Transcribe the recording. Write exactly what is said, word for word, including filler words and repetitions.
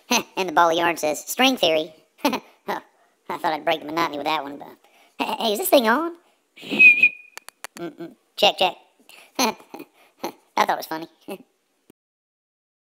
And the ball of yarn says, string theory. I thought I'd break the monotony with that one, but... Hey, is this thing on? Mm-mm. Check, check. I thought it was funny.